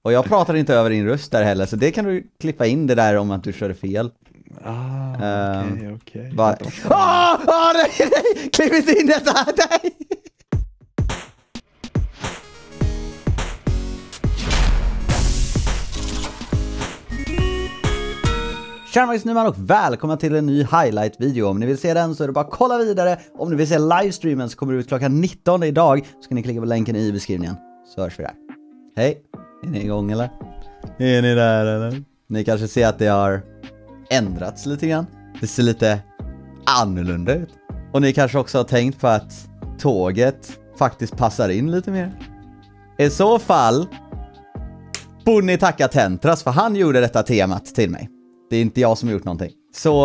Och jag pratar inte över din röst där heller, så det kan du klippa in det där om att du körde fel. Okej. Nej! Klipp inte in detta! Nej! Tjena Nyman och välkomna till en ny highlight-video. Om ni vill se den så är det bara att kolla vidare. Om ni vill se livestreamen så kommer det ut klockan 19 idag. Så kan ni klicka på länken i beskrivningen. Så hörs vi där. Hej, är ni igång eller? Är ni där eller? Ni kanske ser att det har ändrats lite grann. Det ser lite annorlunda ut. Och ni kanske också har tänkt på att tåget faktiskt passar in lite mer. I så fall borde ni tacka Tentras, för han gjorde detta temat till mig. Det är inte jag som har gjort någonting. Så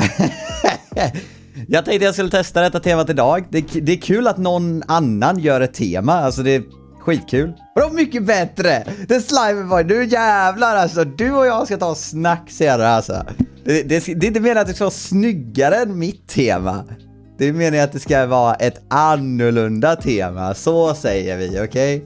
jag tänkte jag skulle testa detta temat idag. Det är kul att någon annan gör ett tema. Alltså det är skitkul. Och det är mycket bättre. Det slime var nu jävlar alltså. Du och jag ska ta snack senare alltså. Det är inte meningen att det ska vara snyggare än mitt tema. Det är meningen att det ska vara ett annorlunda tema. Så säger vi, okej?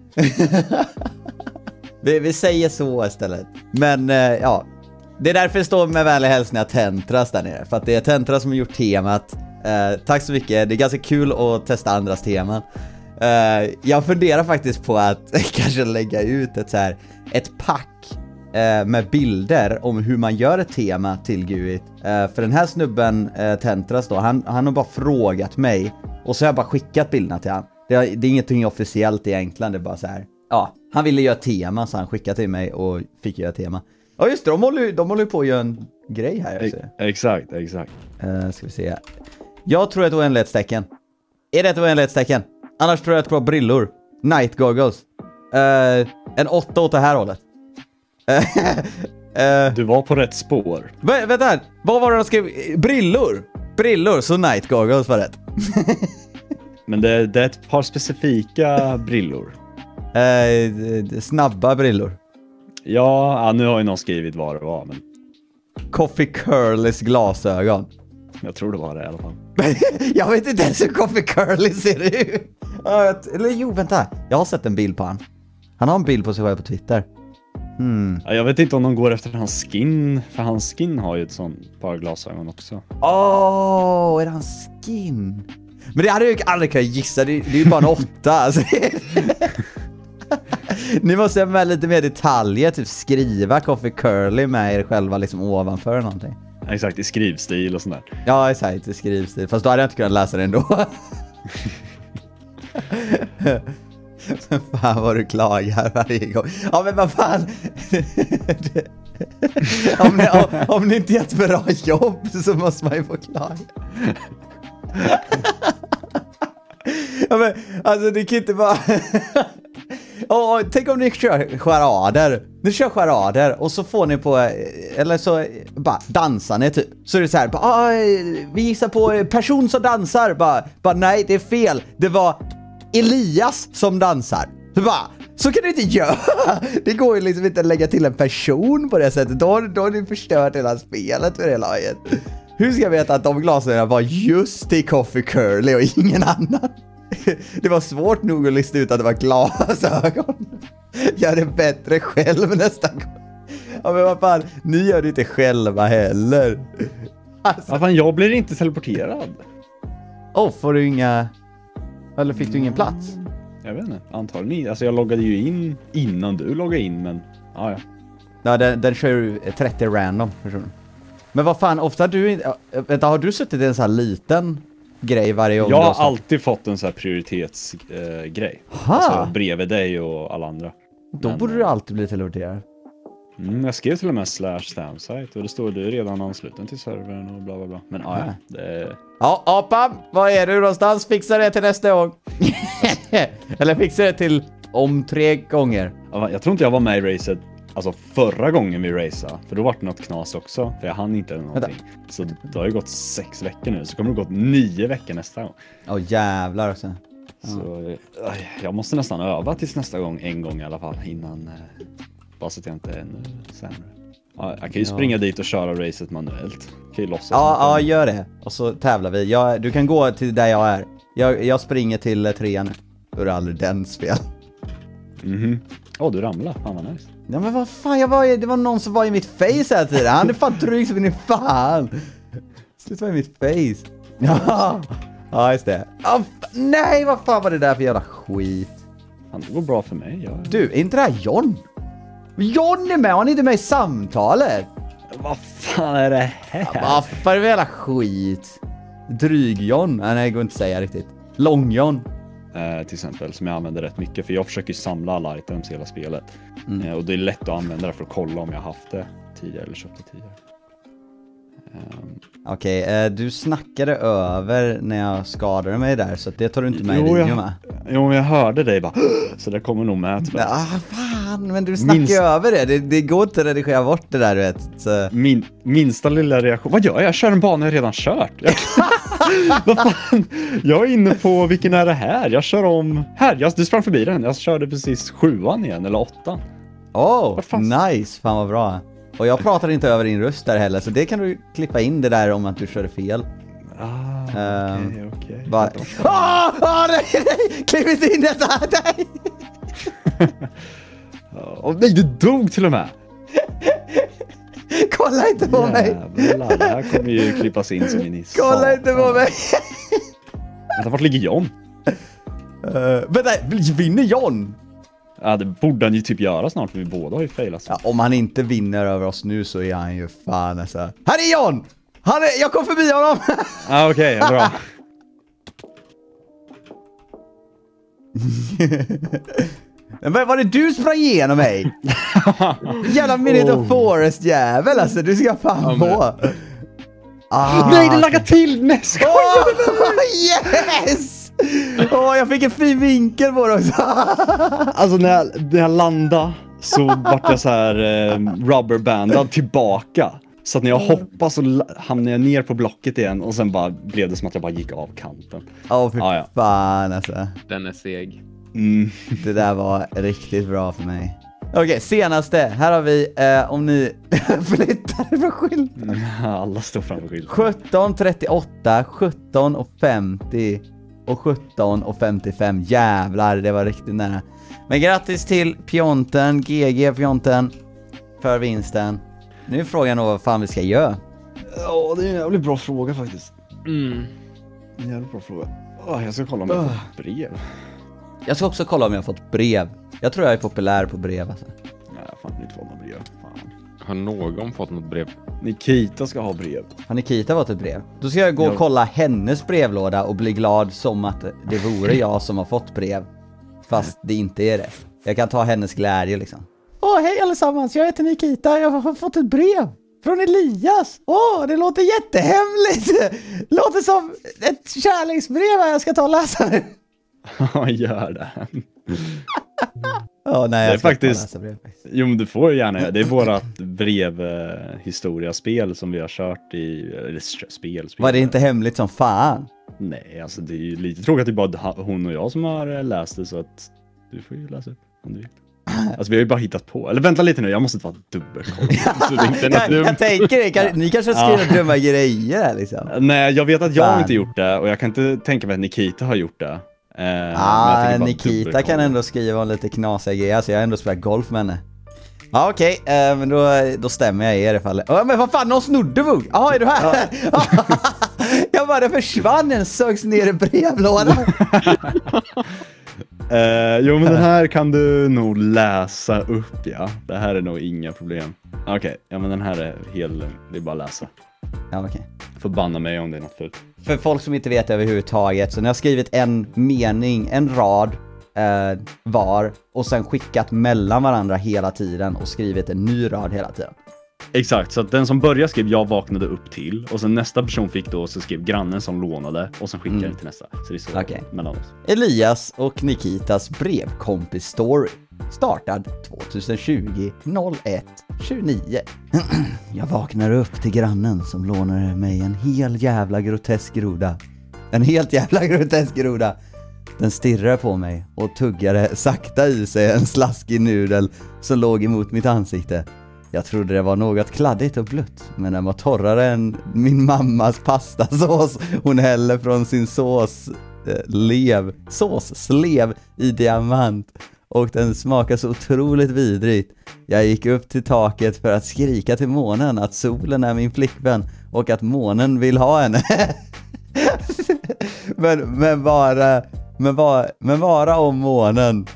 Vi säger så istället. Men ja. Det är därför det står med vänlig hälsningar Tentras där nere. För att det är Tentras som har gjort temat. Tack så mycket. Det är ganska kul att testa andras teman. Jag funderar faktiskt på att kanske lägga ut ett pack med bilder om hur man gör ett tema till GUID. För den här snubben Tentras då, han har bara frågat mig. Och så har jag bara skickat bilderna till han. Det är ingenting officiellt egentligen. Det är bara så här. Ja, han ville göra tema så han skickade till mig och fick göra tema. Ja just det, de håller på att göra en grej här. Exakt. Ska vi se. Jag tror att det är ett oändlighetstecken. Är det ett oändlighetstecken? Annars tror jag att det var brillor. Night goggles. En 8 åt det här hållet. Du var på rätt spår. Vänta här. Vad var det de skrev? Brillor, så night goggles var rätt. Men det är ett par specifika brillor. Snabba brillor. Ja, nu har ju någon skrivit vad det var, men... Coffee Curlys glasögon. Jag tror det var det i alla fall. Jag vet inte ens hur Coffee Curly ser ut. Eller jo, vänta. Jag har sett en bild på han. Han har en bild på sig själv på Twitter. Ja, jag vet inte om de går efter hans skin. För hans skin har ju ett sånt par glasögon också. Är det hans skin? Men det hade jag ju aldrig kunnat gissa. Det är ju bara en 8. Alltså. Ni måste ha med lite mer detaljer. Typ skriva Coffee Curly med er själva liksom ovanför eller någonting. Exakt, i skrivstil och sånt där. Ja, exakt, i skrivstil. Fast då hade jag inte kunnat läsa det ändå. Fan vad du klagar varje gång. Ja men vad fan. om ni inte gör ett bra jobb så måste man ju få klaga. Ja men alltså det kan inte bara... tänk om ni kör charader. Ni kör charader och så får ni på, eller så bara dansar ni typ. Så är det så här, vi gissar på person som dansar. Bara nej, det är fel. Det var Elias som dansar. Så kan du inte göra. Det går ju liksom inte att lägga till en person på det sättet. Då har ni förstört hela spelet för det laget. Hur ska jag veta att de glasögonen var just till Coffee Curly och ingen annan? Det var svårt nog att lista ut att det var glasögon. Gör det bättre själv nästa gång. Ja men vad fan, ni gör det inte själva heller. Alltså. Ja, fan, jag blir inte teleporterad. Får du inga... Eller fick du ingen plats? Jag vet inte, antagligen. Alltså jag loggade ju in innan du loggade in, men... Ja. Ja, den kör ju 30 random personer. Men vad fan, ofta du... Vänta, har du suttit i en sån här liten... grej varje gång? Jag har alltid fått en sån här prioritetsgrej. Alltså bredvid dig och alla andra. Då borde du alltid bli teleporterad. Jag skrev till och med /stamsite och det står du är redan ansluten till servern och bla bla bla. Men det... Ja, Apa, vad är du någonstans? Fixa det till nästa gång. Eller fixa det till om 3 gånger. Jag tror inte jag var med i racet. Alltså förra gången vi raceade, för då var det något knas också, för jag hann inte någonting. Så det har ju gått 6 veckor nu, så kommer det gått 9 veckor nästa gång. Jävlar också. Så jag måste nästan öva tills nästa gång, en gång i alla fall, innan bara så att jag inte är ännu sämre. Jag kan ju springa dit och köra racet manuellt. Kan ju låtsas. Ja, gör det. Och så tävlar vi. Du kan gå till där jag är. Jag springer till 3 nu. Då är det aldrig den spel. Du ramlade. Fan vad nice. Ja men vad fan, det var någon som var i mitt face här tiden. Han är fan dryg som in i fan. Sluta vara i mitt face. Ja, just det. Nej, vad fan var det där för jävla skit? Det går bra för mig. Du, är inte det här John? John är med, han är inte med i samtalet. Vad fan är det här? Vad fan är det för jävla skit? Dryg John? Nej, det går inte att säga riktigt. Lång John. Till exempel, som jag använder rätt mycket. För jag försöker ju samla alla items i hela spelet. Och det är lätt att använda det för att kolla om jag har haft det tidigare eller köpt det tidigare. Okej, du snackade över när jag skadade mig där, så det tar du inte med i videon med. Jo, men jag hörde dig bara. Så det kommer nog med. Fan, men du snackar över det. Det går inte att redigera bort det där, du vet. Så. Minsta lilla reaktion. Vad gör jag? Jag kör en bana jag redan kört. Vad fan? Jag är inne på vilken är det här? Jag kör om... Här, du sprang förbi den. Jag körde precis 7:an igen, eller 8:an. Nice. Fan vad bra. Och jag pratar inte över din röst där heller, så det kan du klippa in det där om att du körde fel. Okej. Nej! Klipp inte in detta! Nej! Nej, du dog till och med! Kolla inte på mig! Jävlar, det här kommer ju klippas in som in i Kolla inte på mig! Vänta, vart ligger John? Vänta, vinner John? Ja, det borde han ju typ göra snart, för vi båda har ju failat. Ja, om han inte vinner över oss nu så är han ju fan alltså. Här är John! Jag kom förbi honom! Okej, bra. Men var det du sprang igenom mig? Jävla Minute of Forest jävel alltså, du ska fan få. Nej, det laggar till! Nej, yes! Jag fick en fin vinkel på det också. Alltså när jag landade så vart jag så här rubberbandad tillbaka. Så att när jag hoppade så hamnade jag ner på blocket igen. Och sen bara blev det som att jag bara gick av kanten. Fan alltså. Den är seg. Det där var riktigt bra för mig. Okej, senaste. Här har vi, om ni flyttar för skylten. Alla står framför skylten. 17:38, 17:50 och 17:55. Jävlar, det var riktigt nära. Men grattis till Pjonten, GG Pjonten, för vinsten. Nu är frågan vad fan vi ska göra. Ja, det är en jävligt bra fråga faktiskt. En jävligt bra fråga. Jag ska kolla om jag har fått brev. Jag ska också kolla om jag har fått brev. Jag tror jag är populär på brev alltså. Nej, jag har fan inte fått något brev. Fan. Har någon fått något brev? Nikita ska ha brev. Har Nikita fått ett brev? Då ska jag gå och kolla hennes brevlåda och bli glad som att det vore jag som har fått brev. Fast det inte är det. Jag kan ta hennes glädje liksom. Hej allesammans, jag heter Nikita. Jag har fått ett brev från Elias. Det låter jättehemligt. Låter som ett kärleksbrev jag ska ta och läsa nu. Ja, gör det. Nej, jag är faktiskt. Jo, men du får gärna göra. Det är vårat brevhistoria-spel som vi har kört i spel. Var det inte hemligt som fan? Nej, alltså det är ju lite tråkigt att det är bara hon och jag som har läst det, så att du får ju läsa upp om du vill. Alltså vi har ju bara hittat på. Eller vänta lite nu, jag måste ta dubbelkoll. Jag tänker det, ni kanske skriver dumma grejer här liksom. Nej, jag vet att jag har inte gjort det. Och jag kan inte tänka mig att Nikita har gjort det. Nikita kan ändå skriva om lite knasiga grejer. Alltså jag har ändå spelat golf med henne. Okej, men då stämmer jag i det fallet. Men vad fan, någon snodde vugg. Är du här? Jag bara, det försvann, den sögs ner i brevlådan. Jo, men den här kan du nog läsa upp, ja. Det här är nog inga problem. Okej, ja men den här är hel, det är bara att läsa. Ja, okej. Förbanna mig om det är något fult. För folk som inte vet överhuvudtaget, så ni har skrivit en mening, en rad var, och sen skickat mellan varandra hela tiden och skrivit en ny rad hela tiden. Exakt, så att den som började skrev jag vaknade upp till, och sen nästa person fick då, så skrev grannen som lånade, och sen skickade den till nästa. Så det är så mellan oss. Elias och Nikitas brevkompis story. Startad 2020 01:29. Jag vaknar upp till grannen som lånade mig en helt jävla grotesk groda. Den stirrade på mig och tuggade sakta i sig en slaskig nudel som låg emot mitt ansikte. Jag trodde det var något kladdigt och blött, men den var torrare än min mammas pastasås. Hon häller från sin såsslev i diamant och den smakar så otroligt vidrigt. Jag gick upp till taket för att skrika till månen att solen är min flickvän och att månen vill ha henne. men bara om månen.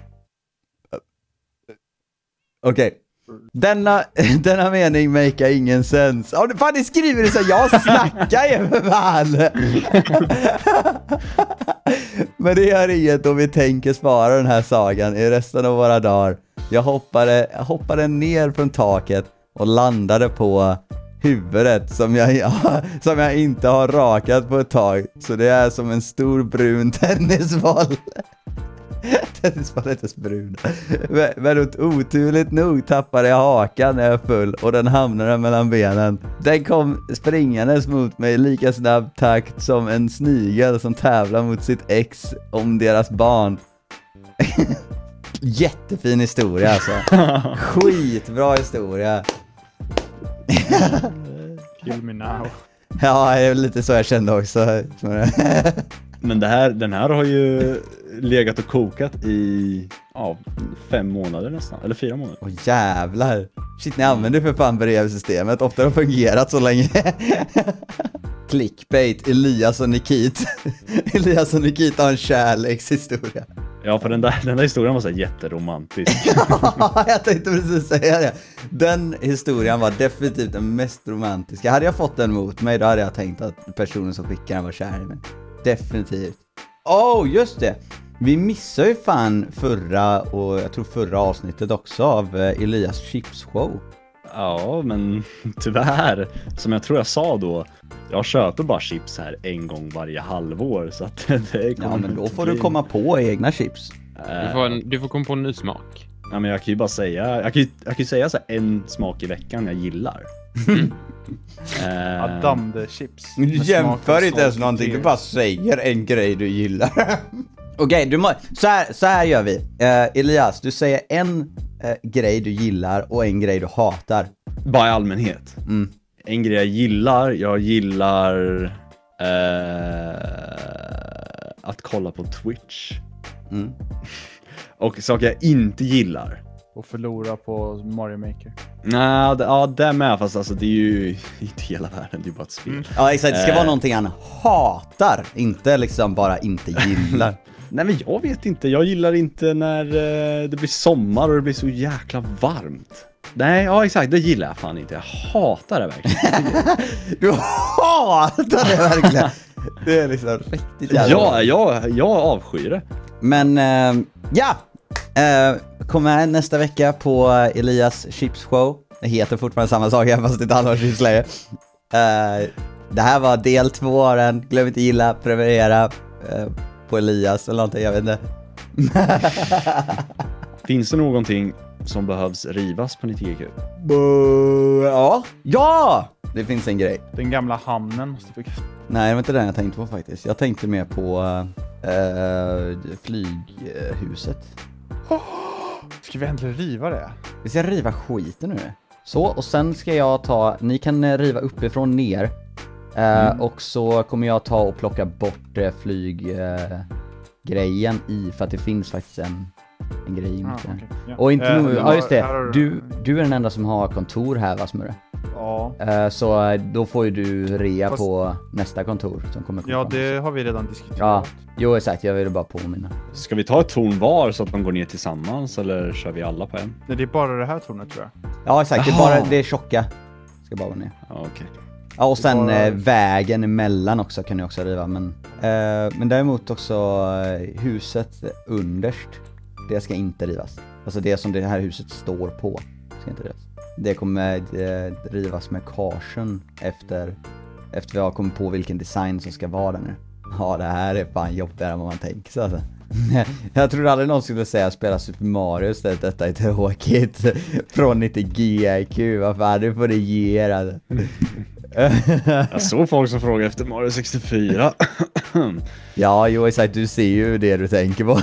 Okej. Denna mening makar ingen sens. Fan, det skriver det så jag snackar ju för fan. Men det gör inget om vi tänker spara den här sagan i resten av våra dagar. Jag hoppade ner från taket och landade på huvudet som jag inte har rakat på ett tag. Så det är som en stor brun tennisboll. Tennisbollen är inte så brun. Men oturligt nog tappade jag hakan när jag är full och den hamnade mellan benen. Den kom springandes mot mig i lika snabb takt som en snigel som tävlar mot sitt ex om deras barn. Jättefin historia alltså. Skitbra historia. Kill me now. Ja, det är lite så jag kände också. Men den här har ju legat och kokat i 5 månader nästan, eller 4 månader. Åh jävlar. Shit, ni använder för fan brevsystemet. Ofta har det fungerat så länge. Clickbait, Elias och Nikit. Elias och Nikit har en kärlekshistoria. Ja, för den där historien var så jätteromantisk. Jag tänkte precis säga det. Den historien var definitivt den mest romantiska. Hade jag fått den mot mig, då hade jag tänkt att personen som skickade den var kär i mig. Definitivt. Just det. Vi missade ju fan förra avsnittet också av Elias Chips Show. Ja, men tyvärr, som jag tror jag sa då, jag köper bara chips här en gång varje halvår, så att det kommer. Ja, men då får du komma på egna chips. Du får komma på en ny smak. Ja, men jag kan ju bara säga, jag kan ju säga så här, en smak i veckan jag gillar. Adamde chips. Du jämför inte ens någonting, du bara säger en grej du gillar. Okej, så här gör vi. Elias, du säger en grej du gillar och en grej du hatar. Bara i allmänhet. En grej jag gillar att kolla på Twitch. Och saker jag inte gillar. Och förlora på Mario Maker. Nej, det är med, fast alltså, det är ju inte hela världen, det är bara ett spel. Ja, exakt, det ska vara någonting han hatar, inte liksom bara inte gillar. Nej, men jag vet inte, jag gillar inte när det blir sommar och det blir så jäkla varmt. Nej, ja exakt, det gillar jag fan inte. Jag hatar det verkligen. Du hatar det verkligen. Det är liksom riktigt jävla. Ja, jag avskyr det. Men kom med nästa vecka på Elias Chips Show. Det heter fortfarande samma sak, fast inte alla chips längre. Det här var del 2 av den. Glöm inte gilla, prenumerera på Elias eller någonting, jag vet inte. Finns det någonting som behövs rivas på 90GQ? Ja! Det finns en grej. Den gamla hamnen måste vi... Nej, det var inte den jag tänkte på faktiskt. Jag tänkte mer på flyghuset. Ska vi äntligen riva det? Vi ska riva skiten nu. Så, och sen ska jag ni kan riva uppifrån ner. Och så kommer jag ta och plocka bort flyggrejen i, för att det finns faktiskt en grej inte. Okay. Ja. Och inte just det. Du är den enda som har kontor här, va, Smurre? Ja. Så då får ju du rea på nästa kontor som kommer komma. Ja, det har vi redan diskuterat. Ja, jo exakt, jag ville bara påminna. Ska vi ta ett torn var så att de går ner tillsammans, eller kör vi alla på en? Nej, det är bara det här tornet, tror jag. Ja exakt, det är tjocka. Ska bara vara ner. Ja, okej. Ja, och sen vägen emellan också kan ni också riva, men däremot också huset underst, det ska inte rivas. Alltså det som det här huset står på ska inte rivas. Det kommer rivas med karsen efter vi har kommit på vilken design som ska vara där nu. Ja, det här är fan jobbigare än vad man tänker sig alltså. Jag trodde aldrig någon skulle säga spela Super Mario istället. Detta är tråkigt. Från 90GQ. Vad fan, du får det ge alltså. Jag såg folk som frågade efter Mario 64. Ja, jo exakt, du ser ju det du tänker på.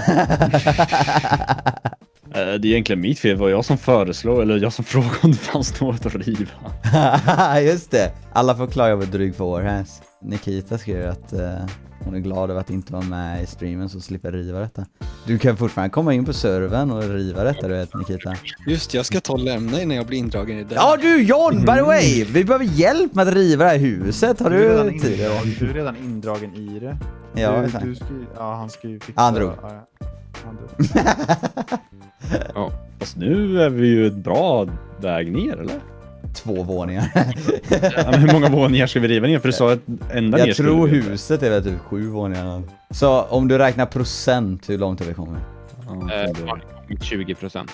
Det är egentligen mitt fel, var jag som föreslår, eller jag som frågade om det fanns något att riva. Just det, alla får klara över dryg för år här. Nikita skrev att Hon är glad över att inte vara med i streamen så slipper riva detta. Du kan fortfarande komma in på servern och riva detta, du vet, Nikita. Just, jag ska ta och lämna innan jag blir indragen i det. Ja du John, by the way! Vi behöver hjälp med att riva det här huset. Har Du är redan du tid? du är redan indragen i det. Ja, du ska, han ska ju fixa... Han drog. Ja. Han drog. Fast nu är vi ju ett bra väg ner, eller? 2 våningar. Ja, men hur många våningar ska vi riva ner? För du sa att enda ner Jag skulle tror vi riva. huset är väl typ 7 våningar. Så om du räknar procent, hur långt har vi kommit? Ja, 20%.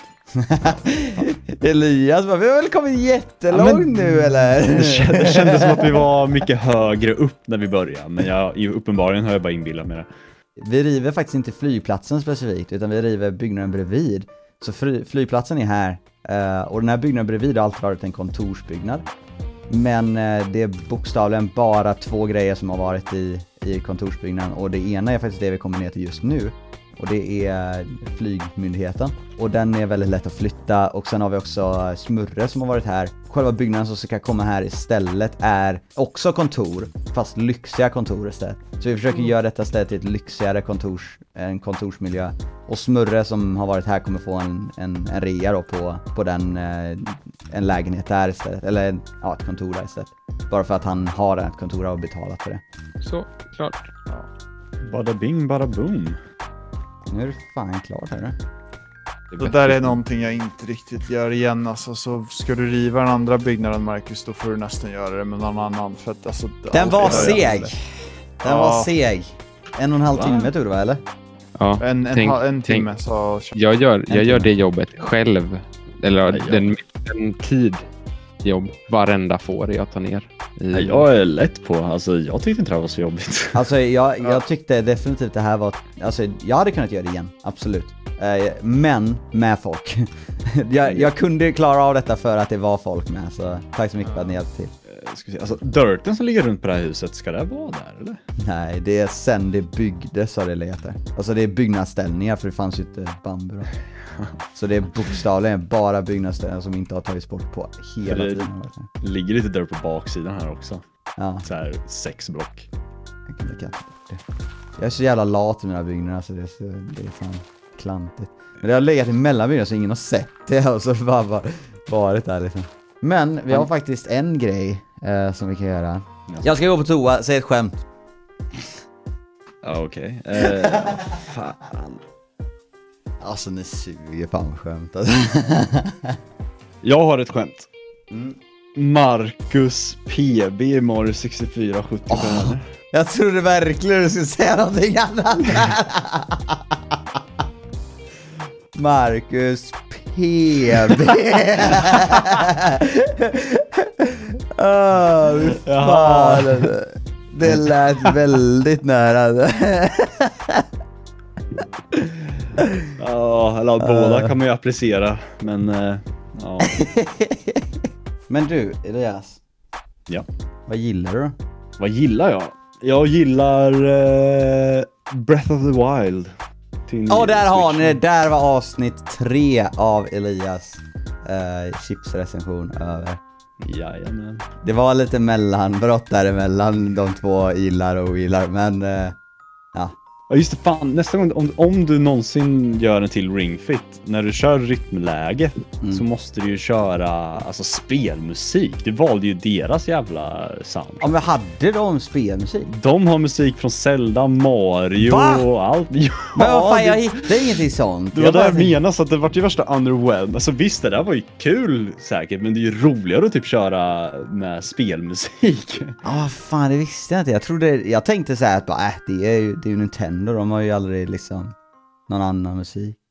Elias, vi har väl kommit jättelångt nu eller? det kändes som att vi var mycket högre upp när vi började. Men uppenbarligen har jag bara inbillat mig det. Vi river faktiskt inte flygplatsen specifikt, utan vi river byggnaden bredvid. Så flygplatsen är här. Och den här byggnaden bredvid har alltid varit en kontorsbyggnad. Men det är bokstavligen bara 2 grejer som har varit i kontorsbyggnaden. Och det ena är faktiskt det vi kommer ner till just nu. Och det är flygmyndigheten. Och den är väldigt lätt att flytta. Och sen har vi också Smurre som har varit här. Själva byggnaden som ska komma här istället är också kontor. Fast lyxiga kontor istället. Så vi försöker göra detta stället till ett lyxigare kontorsmiljö. Och Smurre som har varit här kommer få en rea då på den, en lägenhet där istället. Eller ett kontor där istället. Bara för att han har ett kontor och betalat för det. Så, klart. Bada bing, bada boom. Nu är det fan klart här. Det där är någonting jag inte riktigt gör igen. Alltså, så ska du riva den andra byggnaden, Marcus, då får du nästan göra det med någon annan. För att, alltså, Den var alltid seg. gör jag det. Den var seg. 1,5 timme tror du va, eller? Ja, En timme så... jag gör det jobbet själv. Eller den tid jobb varenda får jag tar ner. Jag är lätt på. Alltså, jag tyckte inte det här var så jobbigt. Alltså jag tyckte definitivt det här var... Alltså jag hade kunnat göra det igen, absolut. Men med folk. jag kunde klara av detta för att det var folk med. Så tack så mycket för att ni hjälpte till. Alltså, dirten som ligger runt på det här huset, ska det vara där, eller? Nej, det är sen det byggdes har det legat där. Alltså det är byggnadsställningar för det fanns ju inte bambu då. Så det är bokstavligen bara byggnadsställningar som inte har tagits bort på hela tiden. Det ligger lite dirt på baksidan här också. Ja. Så här 6 block. Jag kan lägga bort det. Jag är så jävla lat i mina byggnader så det är fan klantigt. Men det har legat i mellanbyggnader så ingen har sett det och så bara varit där liksom. Men vi har faktiskt en grej som vi kan göra. Jag ska gå på toa, säg ett skämt. Ja, okej. Fan. Alltså ni suger fan skämt alltså. Jag har ett skämt. Marcus PB i Mario 64 70 kronor. Jag trodde verkligen du skulle säga någonting annat. Marcus PB. Fan. Det lät väldigt nära. Ja, eller båda kan man ju applicera. Men, ja. Men du, Elias. Ja. Vad gillar du? Vad gillar jag? Jag gillar Breath of the Wild. Ja, där har ni det. Där var avsnitt 3 av Elias chipsrecension över. Jajamän. Det var lite mellanbrott däremellan de två gillar och ogillar, men ja. Ja just det, fan, nästa gång om du någonsin gör en till Ring Fit, när du kör rytmläget så måste du ju köra alltså spelmusik. Du valde ju deras jävla sound. Ja, men hade de spelmusik? De har musik från Zelda, Mario och allt. Ja, men vad fan, jag hittade ingenting sånt. Det var där jag menade, så att det var ju värsta underwhelmed. Alltså visst, det där var ju kul säkert, men det är ju roligare att typ köra med spelmusik. Ja, fan, det visste jag inte. Jag tänkte så här att bara, det är ju Nintendo, de har ju aldrig liksom någon annan musik.